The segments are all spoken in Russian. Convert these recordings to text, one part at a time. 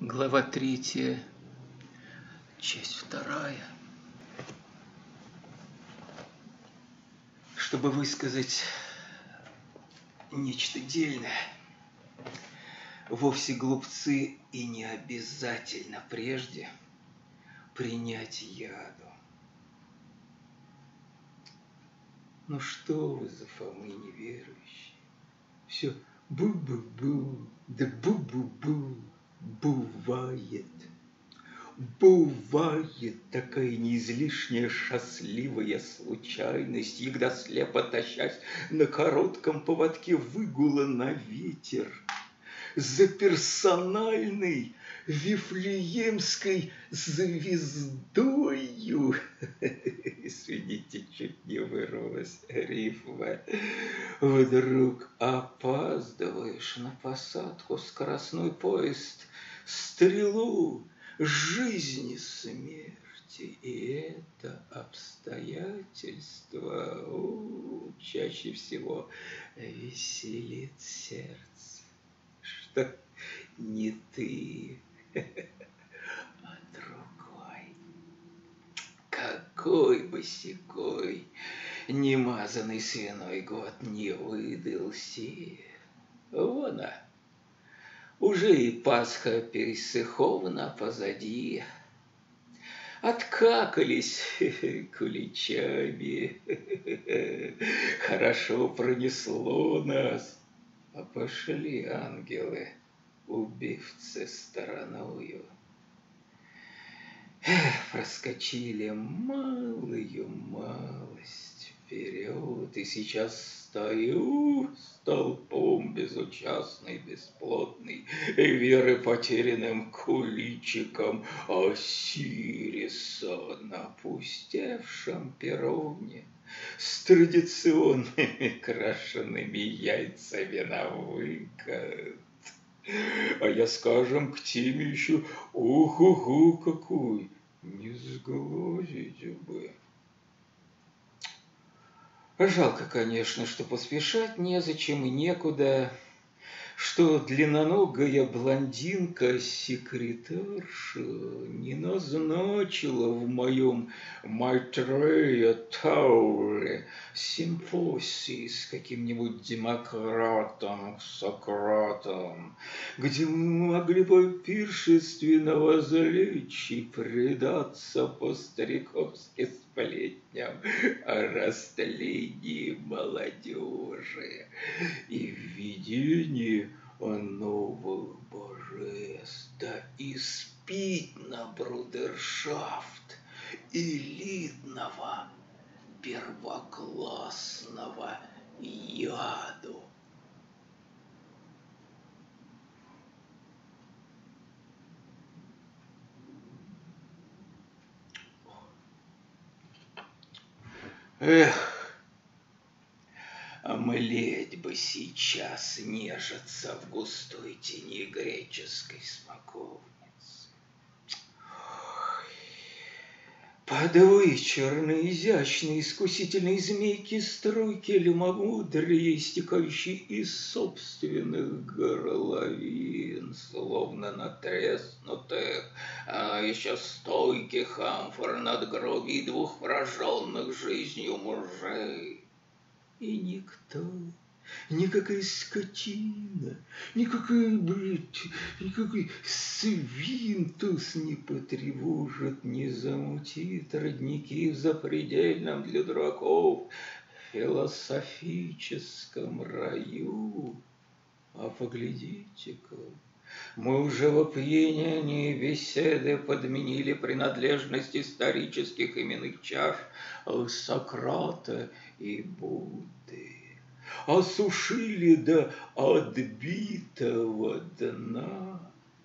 Глава 3, часть 2. Чтобы высказать нечто дельное, вовсе глупцы и не обязательно прежде принять яду. Ну что вы за Фомы неверующие? Все бу-бу-бу, да бу-бу-бу, бывает. Бывает такая неизлишняя счастливая случайность, когда слепо тащась на коротком поводке выгула на ветер за персональной вифлеемской звездою. Извините, чуть не вырвалась рифма. Вдруг опаздываешь на посадку, скоростной поезд, стрелу жизни, смерти, и это обстоятельство чаще всего веселит сердце, что не ты, а другой. Какой босикой немазанный свиной год не выдался. Вон, уже и Пасха пересыхована позади. Откакались куличами. Хорошо пронесло нас. А пошли ангелы, убивцы, стороною. Проскочили малую малость вперед, и сейчас стою столпом безучастный, бесплотный, веры потерянным куличиком Осириса на опустевшем перроне с традиционными крашенными яйцами на выкат. А я, скажем, к теме еще ох-охо какой, не сглазить бы. Жалко, конечно, что поспешать незачем и некуда, что длинноногая блондинка-секретарша не назначила в моем Майтрея Тауэре симпосии с каким-нибудь демократом, Сократом, где мы могли по пиршестве навозлечь и предаться по-стариковски сплетням о растлении молодежи и введении новых божеств, да испить на брудершафт элитного первоклассного яду. Эх, млеть бы сейчас, нежиться в густой тени греческой смоковницы. Подвычерные, изящные, искусительные змейки струйки лимомудрия, истекающие из собственных горловин, словно натреснутых, еще стойких амфор надгробий двух пораженных жизнью мужей. И никто, никакая скотина, никакой свинтус не потревожит, не замутит родники в запредельном для дураков философическом раю. А поглядите-ка, мы уже в опьянении беседы подменили принадлежность исторических именных чаш Сократа и Будды, осушили до отбитого дна,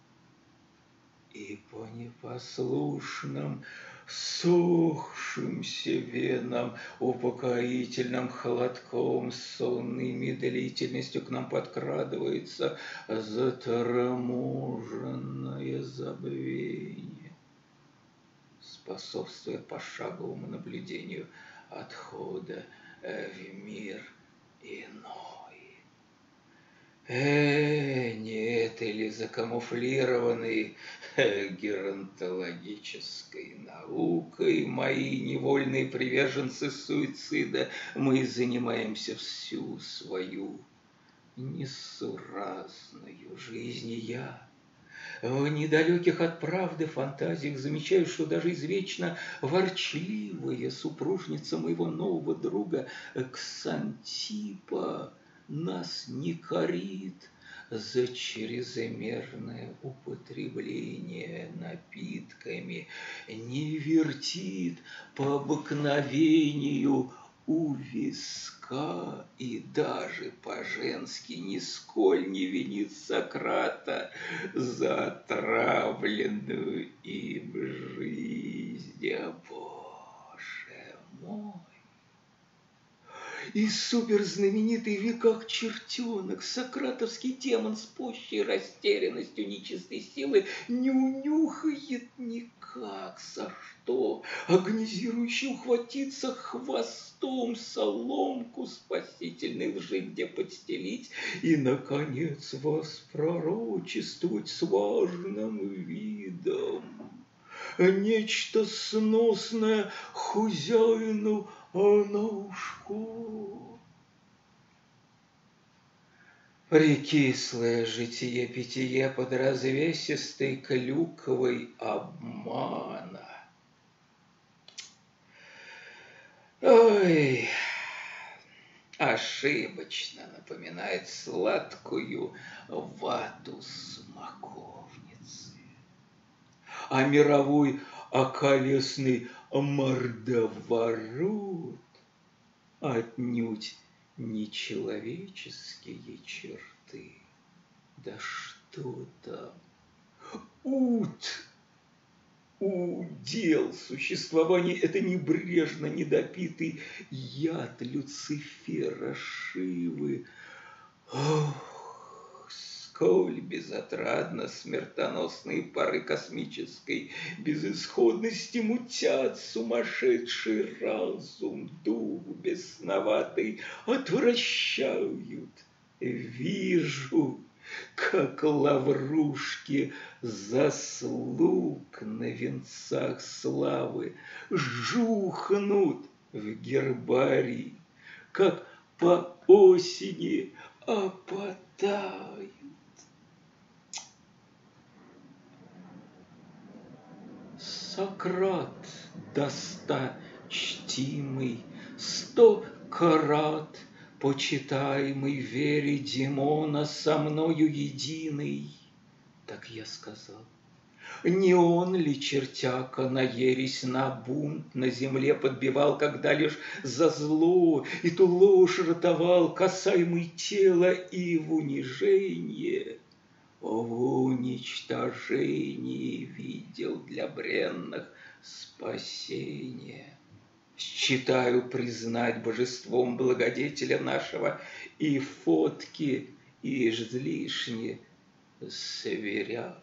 и по непослушным сохшимся венам упокоительным холодком сонной медлительностью к нам подкрадывается заторможенное забвение, способствуя пошаговому наблюдению отхода в мир иной. Не это ли закамуфлированный геронтологической наукой мои невольные приверженцы суицида мы занимаемся всю свою несуразную жизнь, и я в недалеких от правды фантазиях замечаю, что даже извечно ворчливая супружница моего нового друга Ксантипа нас не корит за чрезмерное употребление напитками, не вертит по обыкновению у виска и даже по-женски нисколь не винит Сократа за отравленную им жизнь. Боже мой! И суперзнаменитый в веках чертенок, сократовский демон с пущей растерянностью нечистой силы не унюхает никак, за что агонизирующий ухватиться хвостом соломку спасительной лжи где подстелить и, наконец, вас пророчествовать с важным видом. Нечто сносное хозяину на ушко. Прикислое житие-питие под развесистой клюквой обмана. Ой, ошибочно напоминает сладкую вату смоковницы. А мировой околесный мордоворот отнюдь не человеческие черты. Да что там? Удел существования — это небрежно недопитый яд Люцифера Шивы. Ох, сколь безотрадно смертоносные пары космической безысходности мутят сумасшедший разум, дух бесноватый отвращают. Вижу, как лаврушки заслуг на венцах славы жухнут в гербарий, как по осени опадают. Сократ досточтимый, 100 крат почитаемый в вере Димона со мною единый. Так я сказал. Не он ли, чертяка, на ересь, на бунт на земле подбивал, когда лишь за зло и ту ложь ротовал, касаемый тела и в унижение, в уничтожении видел для бренных спасение. Считаю признать божеством благодетеля нашего и фотки излишне сверять.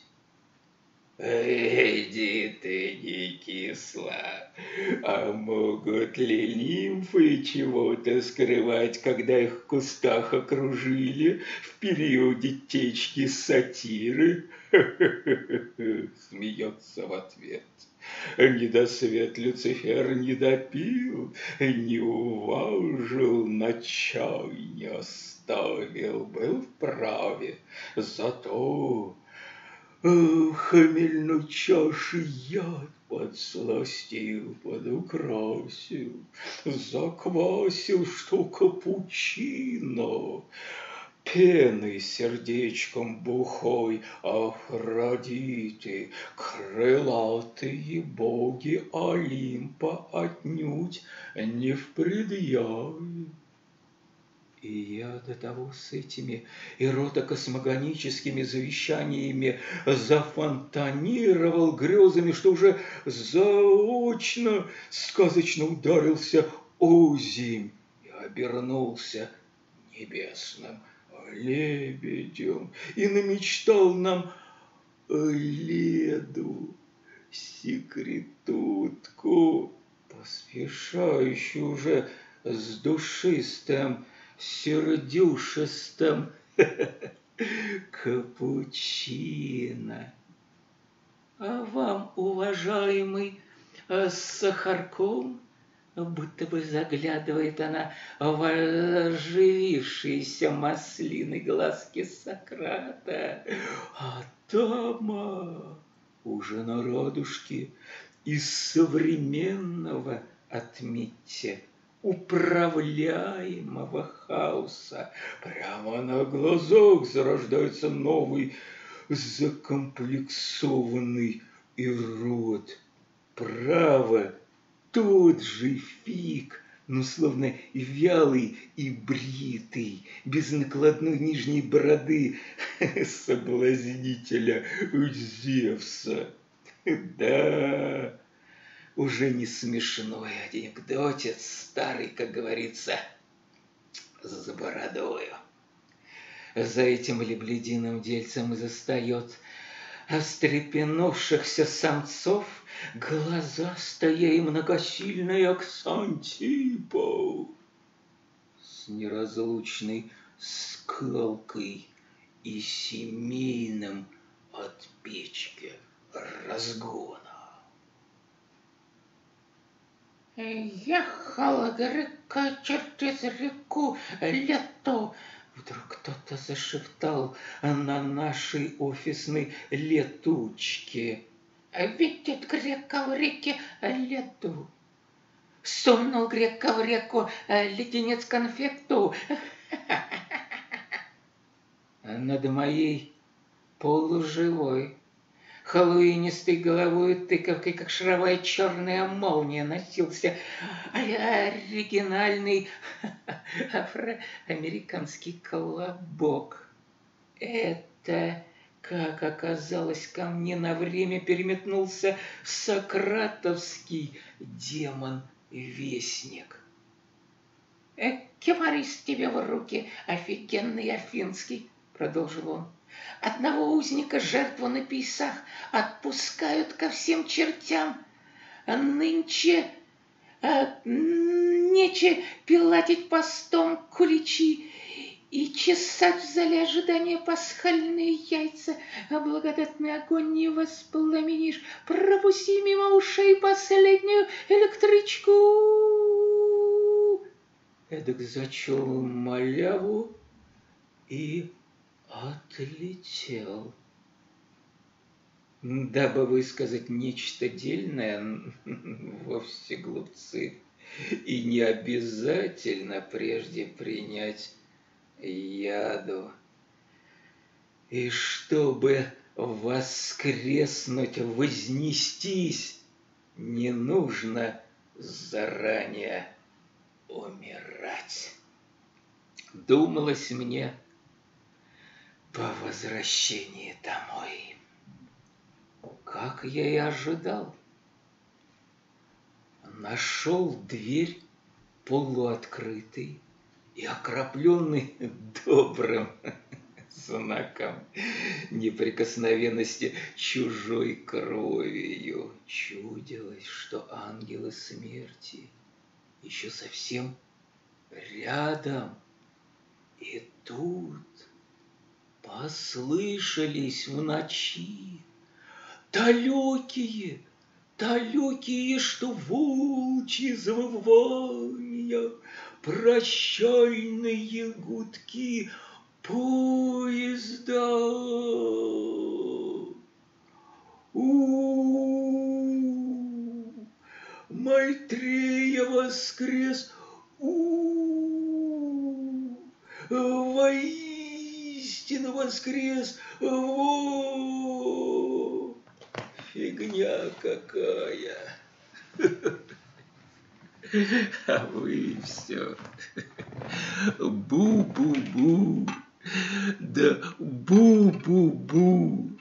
Иди ты, не кисла, а могут ли нимфы чего-то скрывать, когда их в кустах окружили в периоде течки сатиры? Смеется в ответ. Недосвет Люцифер не допил, не уважил, на чай не оставил, был вправе, зато хмельной чаши яд подсластил, подукрасил, заквасил, что капучино. Пеной сердечком бухой Афродиты, крылатые боги Олимпа отнюдь не в предъяве. И я до того с этими эротокосмогоническими завещаниями зафонтанировал грезами, что уже заочно сказочно ударился озимь и обернулся небесным лебедем и намечтал нам Леду, секретутку, поспешающую уже с душистым сердюшистым Капучино. А вам, уважаемый, с сахарком? Будто бы заглядывает она в оживившиеся маслины глазки Сократа. А дама уже на радужке из современного, отметьте, управляемого хаоса. Прямо на глазах зарождается новый закомплексованный ирод. Право, тот же фиг, но словно вялый и бритый, без накладной нижней бороды соблазнителя Зевса. Да, уже не смешной анекдотец, старый, как говорится, за бородою. За этим лебединым дельцем и застает встрепенувшихся самцов глазастая и многосильная Ксантипа с неразлучной скалкой и семейным от печки разгона. Ехала грека через реку лето. Вдруг кто-то зашептал на нашей офисной летучке. Видит грека в реке лету. Сунул грека в реку леденец конфету. Над моей полуживой хэллоуинистой головой тыковкой, как шаровая черная молния, носился оригинальный афроамериканский колобок. Это, как оказалось, ко мне на время переметнулся сократовский демон-вестник. «Кипарис тебе в руки, офигенный афинский», — продолжил он. «Одного узника жертву на пейсах отпускают ко всем чертям. Нынче нече пилатить постом куличи и чесать в зале ожидания пасхальные яйца. Благодатный огонь не воспламенишь. Пропусти мимо ушей последнюю электричку». Эдак зачел маляву и отлетел. Дабы высказать нечто дельное, вовсе глупцы, и не обязательно прежде принять яду. И чтобы воскреснуть, вознестись, не нужно заранее умирать. Думалось мне по возвращении домой. Как я и ожидал, нашел дверь полуоткрытой и окропленной добрым знаком неприкосновенности чужой кровью. Чудилось, что ангелы смерти еще совсем рядом. И тут послышались в ночи далекие, что волчьи завывания, прощальные гудки поезда. Майтрея воскрес, воистину воскрес, фигня какая. А вы все бу-бу-бу, да бу-бу-бу.